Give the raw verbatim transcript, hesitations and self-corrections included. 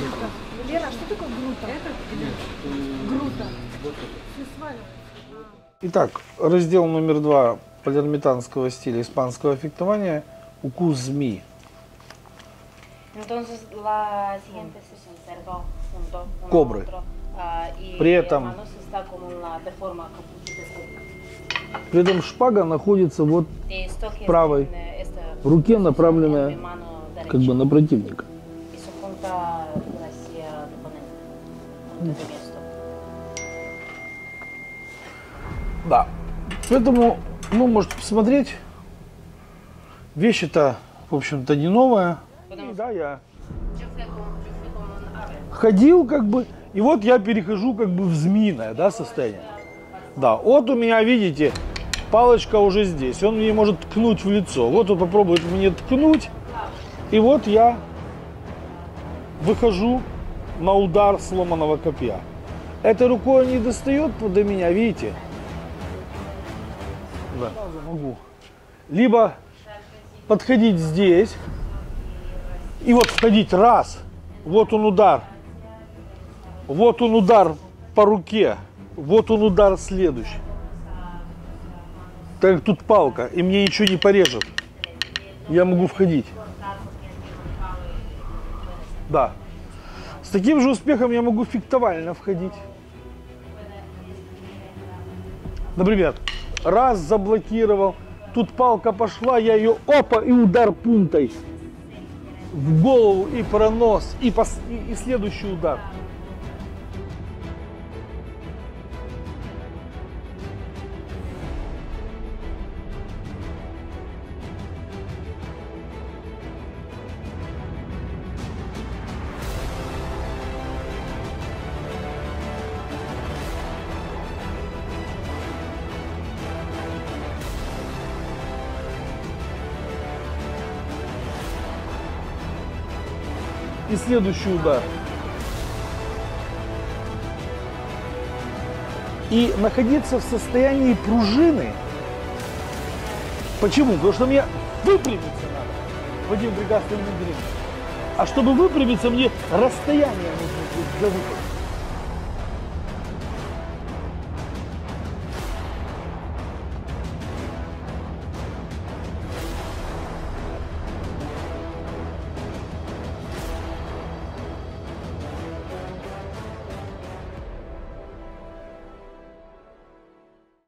Лера, а что такое грута? Это грута. Итак, раздел номер два палермитанского стиля испанского фехтования – укус змеи. Кобры. При этом, при этом шпага находится вот в правой руке, направленная как бы на противника. Да. Поэтому, ну, можете посмотреть. Вещь-то, в общем-то, не новая. И, да, я ходил, как бы, и вот я перехожу, как бы, в змеиное, да, состояние. Да, вот у меня, видите, палочка уже здесь. Он мне может ткнуть в лицо. Вот он попробует мне ткнуть. И вот я выхожу на удар сломанного копья. Этой рукой он не достает до меня, видите? Да. Могу. Либо подходить здесь и вот входить раз. Вот он удар. Вот он удар по руке. Вот он удар следующий. Так как тут палка, и мне ничего не порежет. Я могу входить. Да. С таким же успехом я могу фехтовально входить. Например, раз заблокировал, тут палка пошла, я ее опа, и удар пунтой в голову, и пронос, и, пос, и, и следующий удар. И следующий удар. И находиться в состоянии пружины. Почему? Потому что мне выпрямиться надо в один прекрасный момент. А чтобы выпрямиться, мне расстояние нужно для выхода.